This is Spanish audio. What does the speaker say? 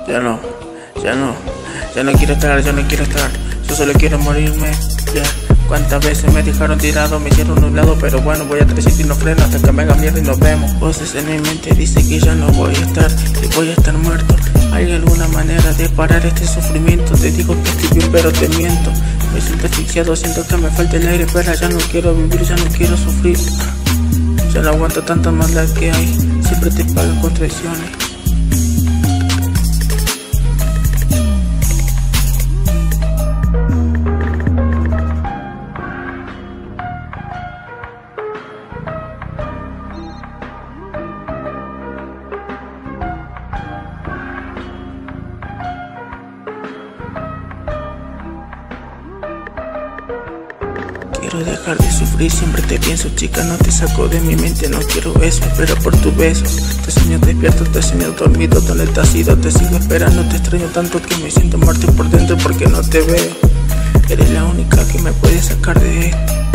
Ya no, ya no, ya no quiero estar, ya no quiero estar. Yo solo quiero morirme, ya. Cuántas veces me dejaron tirado, me hicieron un lado, pero bueno, voy a 300 y no freno hasta que me haga mierda y nos vemos. Voces en mi mente dicen que ya no voy a estar, que voy a estar muerto. ¿Hay alguna manera de parar este sufrimiento? Te digo que estoy bien, pero te miento. Me siento asfixiado, siento que me falta el aire, pero ya no quiero vivir, ya no quiero sufrir. Ya no aguanto tanta maldad que hay, siempre te pagan con traiciones. Quiero dejar de sufrir, siempre te pienso, chica, no te saco de mi mente, no quiero eso, espero por tus besos. Te sueño despierto, te sueño dormido, ¿dónde te has ido? Te sigo esperando, te extraño tanto que me siento muerto por dentro porque no te veo. Eres la única que me puede sacar de esto.